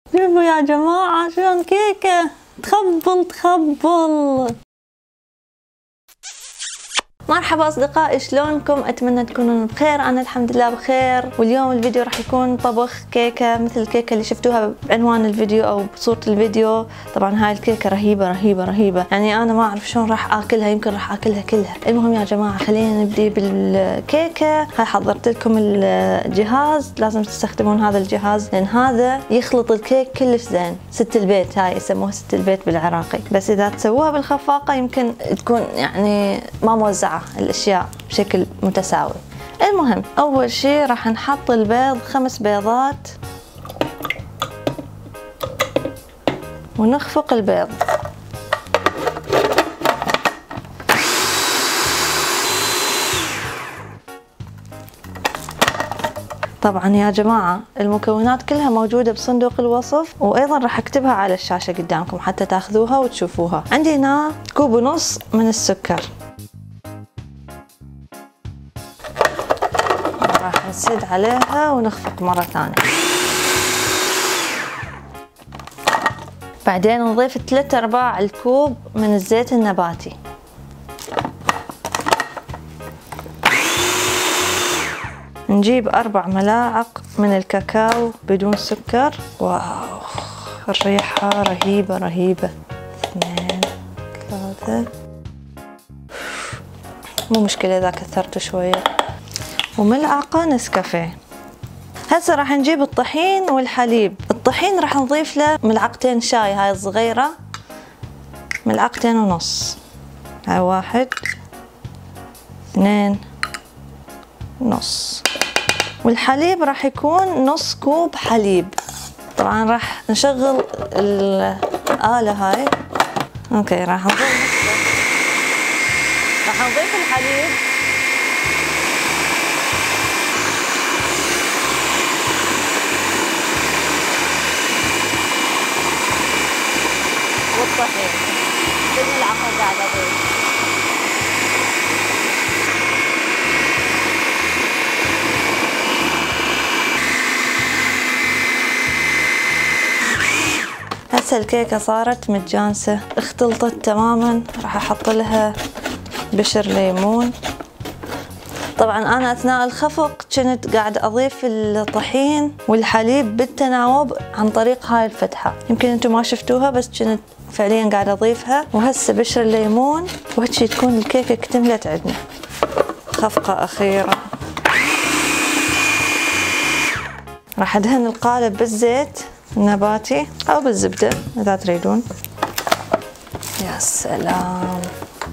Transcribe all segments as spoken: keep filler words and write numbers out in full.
شوفوا يا جماعة شلون كيكة تخبل تخبل. مرحبا أصدقائي، شلونكم؟ أتمنى تكونون بخير. أنا الحمد لله بخير. واليوم الفيديو راح يكون طبخ كيكة مثل الكيكة اللي شفتوها بعنوان الفيديو أو بصورة الفيديو. طبعا هاي الكيكة رهيبة رهيبة رهيبة، يعني أنا ما أعرف شلون راح آكلها، يمكن راح آكلها كلها. المهم يا جماعة خلينا نبدي بالكيكة. هاي حضرت لكم الجهاز، لازم تستخدمون هذا الجهاز لأن هذا يخلط الكيك كلش زين. ست البيت، هاي يسموها ست البيت بالعراقي، بس إذا تسووها بالخفاقة يمكن تكون يعني ما موزعة الاشياء بشكل متساوي. المهم اول شي راح نحط البيض، خمس بيضات، ونخفق البيض. طبعا يا جماعة المكونات كلها موجودة بصندوق الوصف، وايضا راح اكتبها على الشاشة قدامكم حتى تاخذوها وتشوفوها. عندي هنا كوب ونص من السكر، راح نسد عليها ونخفق مرة ثانية. بعدين نضيف ثلاثة ارباع الكوب من الزيت النباتي. نجيب اربع ملاعق من الكاكاو بدون سكر. واو الريحة رهيبة رهيبة. اثنين ثلاثة، مو مشكلة اذا كثرت شوية. وملعقة نسكافيه. هسه راح نجيب الطحين والحليب. الطحين راح نضيف له ملعقتين شاي، هاي الصغيرة ملعقتين ونص. هاي واحد اثنين نص. والحليب راح يكون نص كوب حليب. طبعا راح نشغل الآلة هاي. اوكي راح نضيف راح نضيف الحليب والطحين بالملعقة قاعدة اضيف. هسه الكيكة صارت متجانسة، اختلطت تماما. راح احط لها بشر ليمون. طبعا انا اثناء الخفق كنت قاعدة اضيف الطحين والحليب بالتناوب عن طريق هاي الفتحة، يمكن انتم ما شفتوها بس كنت فعليا قاعدة اضيفها. وهسه بشر الليمون وهيجي تكون الكيكة اكتملت عندنا. خفقة اخيرة. راح ادهن القالب بالزيت النباتي او بالزبدة اذا تريدون. يا سلام.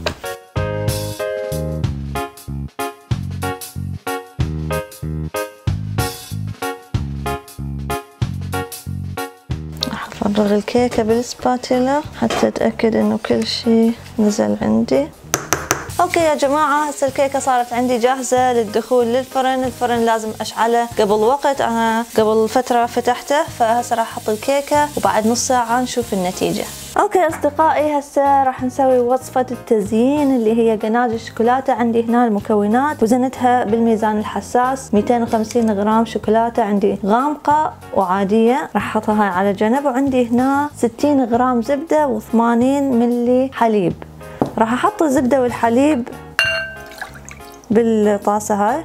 افرغ الكيكة بالسباتيلا حتى اتأكد انه كل شيء نزل عندي. اوكي يا جماعة هسه الكيكة صارت عندي جاهزة للدخول للفرن. الفرن لازم اشعله قبل وقت، انا قبل فترة فتحته، فهسه راح احط الكيكة وبعد نص ساعة نشوف النتيجة. اوكي اصدقائي هسه راح نسوي وصفة التزيين اللي هي قناج الشوكولاتة. عندي هنا المكونات، وزنتها بالميزان الحساس مئتين وخمسين غرام شوكولاتة، عندي غامقة وعادية راح احطها هاي على جنب. وعندي هنا ستين غرام زبدة وثمانين ملي حليب. راح احط الزبدة والحليب بالطاسة هاي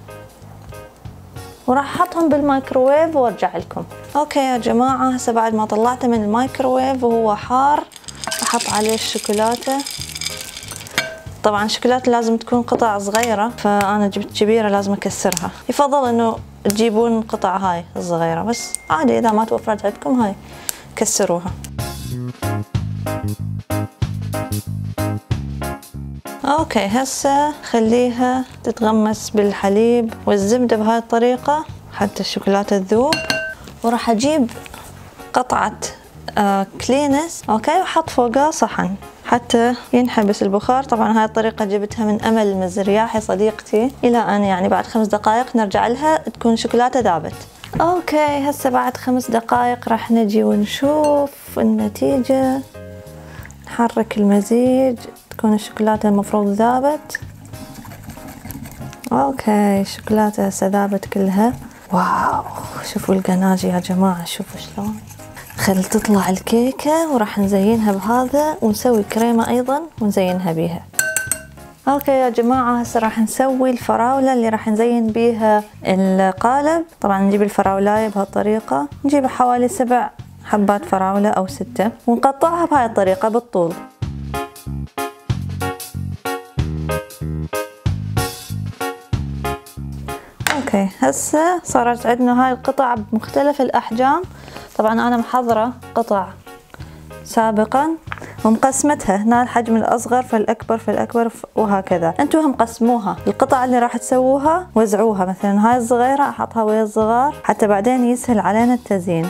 وراح احطهم بالمايكروويف وارجع لكم. اوكي يا جماعة هسه بعد ما طلعته من المايكروويف وهو حار احط عليه الشوكولاتة. طبعا الشوكولاتة لازم تكون قطع صغيرة، فانا جبت كبيرة لازم اكسرها. يفضل انه تجيبون قطع هاي الصغيرة، بس عادي اذا ما توفرت عندكم هاي كسروها. اوكي هسه خليها تتغمس بالحليب والزبدة بهاي الطريقة حتى الشوكولاتة تذوب. وراح اجيب قطعة آه كلينس اوكي واحط فوقها صحن حتى ينحبس البخار. طبعا هاي الطريقة جبتها من امل المزرياحي صديقتي، الى ان يعني بعد خمس دقائق نرجع لها تكون الشوكولاتة ذابت. اوكي هسه بعد خمس دقائق راح نجي ونشوف النتيجة. نحرك المزيج تكون الشوكولاتة المفروض ذابت. اوكي الشوكولاتة هسه ذابت كلها. واو شوفوا القناج يا جماعة، شوفوا شلون خل تطلع الكيكة وراح نزينها بهذا ونسوي كريمة أيضا ونزينها بيها. اوكي يا جماعة، هسه راح نسوي الفراولة اللي راح نزين بيها القالب. طبعا نجيب الفراولاية بهالطريقة، نجيب حوالي سبع حبات فراولة او ستة ونقطعها بهاي الطريقة بالطول. اوكي هسه صارت عندنا هاي القطع بمختلف الاحجام. طبعا انا محضرة قطع سابقا ومقسمتها، هنا الحجم الاصغر فالاكبر فالاكبر وهكذا. انتم هم قسموها القطع اللي راح تسووها، وزعوها مثلا هاي الصغيرة احطها ويا الصغار حتى بعدين يسهل علينا التزيين.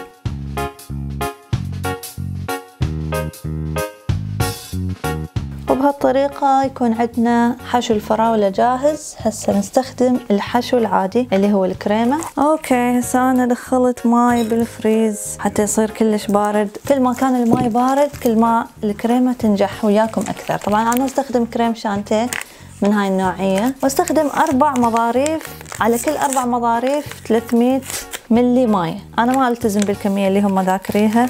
وبهالطريقة يكون عندنا حشو الفراولة جاهز. هسه نستخدم الحشو العادي اللي هو الكريمة. اوكي هسه انا دخلت ماي بالفريز حتى يصير كلش بارد. كل ما كان الماي بارد كل ما الكريمة تنجح وياكم اكثر. طبعا انا استخدم كريم شانتيه من هاي النوعية، واستخدم اربع مضاريف، على كل اربع مضاريف ثلاثمية ملي ماي. انا ما التزم بالكمية اللي هم ذاكريها.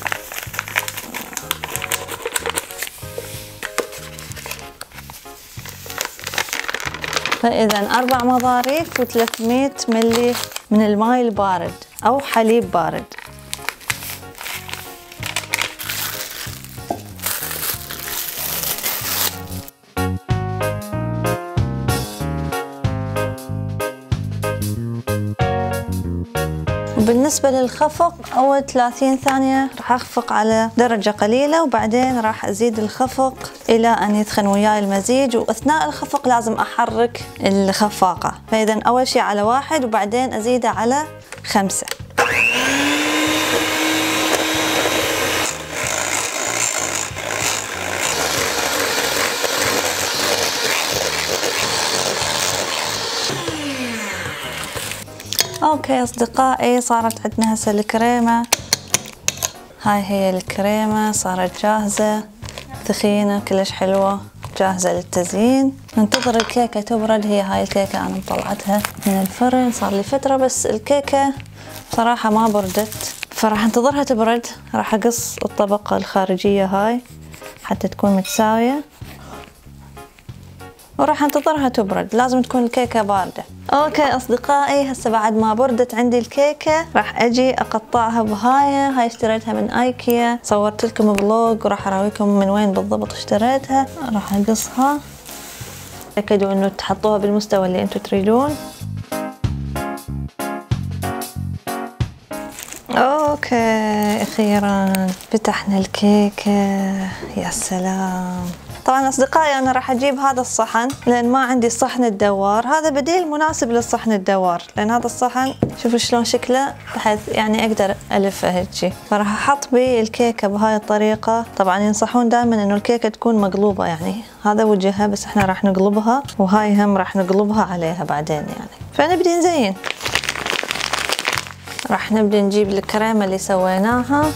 فإذا أربع مضاريف وثلاثمية ملي من الماء البارد أو حليب بارد. وبالنسبة للخفق أول ثلاثين ثانية راح أخفق على درجة قليلة، وبعدين راح أزيد الخفق إلى أن يدخن وياي المزيج. وأثناء الخفق لازم أحرك الخفاقة، فإذا أول شي على واحد وبعدين أزيده على خمسة. اوكي اصدقائي، صارت عندنا هسه الكريمة. هاي هي الكريمة صارت جاهزة، ثخينة كلش حلوة، جاهزة للتزيين. ننتظر الكيكة تبرد. هي هاي الكيكة انا مطلعتها من الفرن صار لي فترة، بس الكيكة صراحة ما بردت، فراح انتظرها تبرد. راح اقص الطبقة الخارجية هاي حتى تكون متساوية، وراح انتظرها تبرد. لازم تكون الكيكة باردة. اوكي اصدقائي، هسه بعد ما بردت عندي الكيكة راح اجي اقطعها بهاي. هاي اشتريتها من ايكيا، صورت لكم بلوج وراح اراويكم من وين بالضبط اشتريتها. راح اقصها، تأكدوا انه تحطوها بالمستوى اللي انتم تريدون. اوكي اخيرا فتحنا الكيكة، يا سلام. طبعا اصدقائي انا راح اجيب هذا الصحن لان ما عندي الصحن الدوار. هذا بديل مناسب للصحن الدوار، لان هذا الصحن شوفوا شلون شكله بحيث يعني اقدر الفه هيجي. فراح احط بيه الكيكه بهاي الطريقه. طبعا ينصحون دائما انه الكيكه تكون مقلوبه، يعني هذا وجهها بس احنا راح نقلبها، وهاي هم راح نقلبها عليها بعدين يعني. فنبدي نزين. راح نبدي نجيب الكريمه اللي سويناها،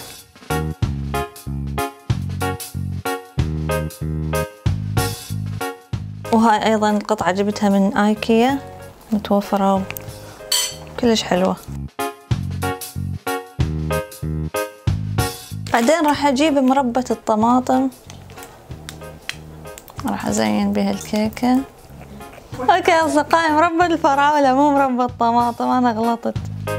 وهاي ايضا القطعة جبتها من ايكيا متوفرة كلش حلوة. بعدين راح اجيب مربى الطماطم، راح ازين بها الكيكة. اوكي اصدقائي، مربى الفراولة مو مربى الطماطم، انا غلطت.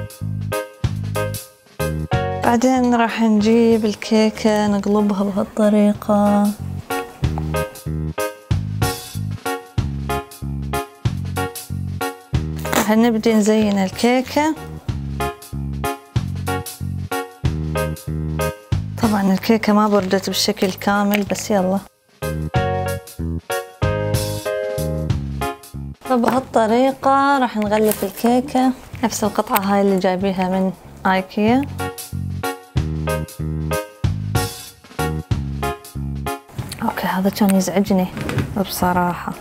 بعدين راح نجيب الكيكة نقلبها بهالطريقة. راح نبدي نزين الكيكة. طبعا الكيكة ما بردت بشكل كامل بس يلا. فبهالطريقة راح نغلف الكيكة نفس القطعة هاي اللي جايبيها من ايكيا. اوكي هذا كان يزعجني بصراحة.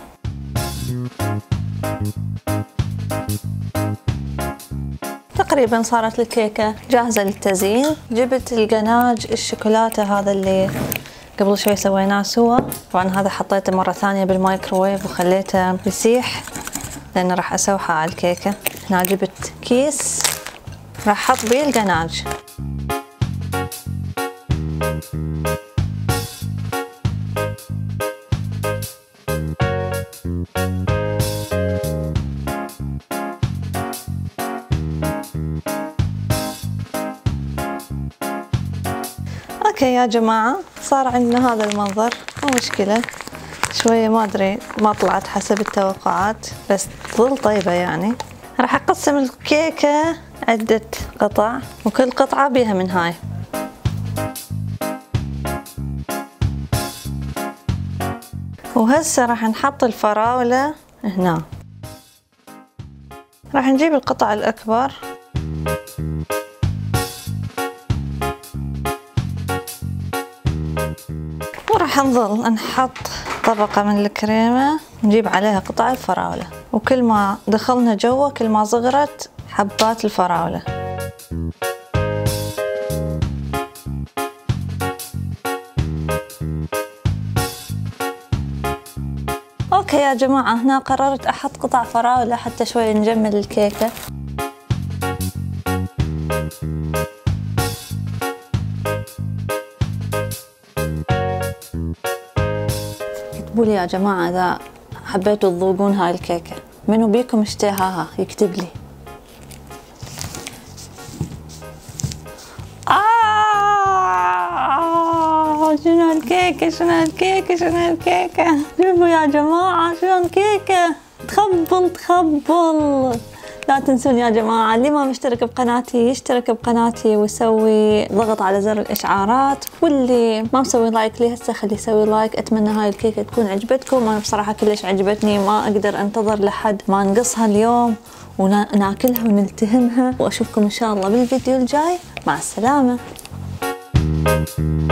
تقريبا صارت الكيكة جاهزة للتزيين. جبت القناج الشوكولاتة هذا اللي قبل شوي سويناه سوا. طبعا هذا حطيته مرة ثانية بالمايكروويف وخليته يسيح لأنه راح أسوحه على الكيكة. هنا جبت كيس راح أحط بيه القناج. اوكي يا جماعة، صار عندنا هذا المنظر، مو مشكلة شوية ما ادري ما طلعت حسب التوقعات بس تظل طيبة يعني. راح اقسم الكيكة عدة قطع وكل قطعة بيها من هاي. وهسه راح نحط الفراولة هنا. راح نجيب القطع الأكبر وراح نظل نحط طبقة من الكريمة نجيب عليها قطع الفراولة، وكل ما دخلنا جوا كل ما صغرت حبات الفراولة. اوكي يا جماعة، هنا قررت احط قطع فراولة حتى شوي نجمل الكيكة. اكتبوا لي يا جماعة اذا حبيتوا تذوقون هاي الكيكة، منو بيكم اشتهاها يكتب لي. آه شنو الكيكة شنو الكيكة شنو الكيكة، شوفوا يا جماعة شنو الكيكة تخبل تخبل. لا تنسون يا جماعة اللي ما مشترك بقناتي يشترك بقناتي ويسوي ضغط على زر الإشعارات، واللي ما مسوي لايك لي هسه خليه يسوي لايك. أتمنى هاي الكيكة تكون عجبتكم، أنا بصراحة كلش عجبتني، ما أقدر أنتظر لحد ما نقصها اليوم وناكلها ونلتهمها. وأشوفكم إن شاء الله بالفيديو الجاي، مع السلامة.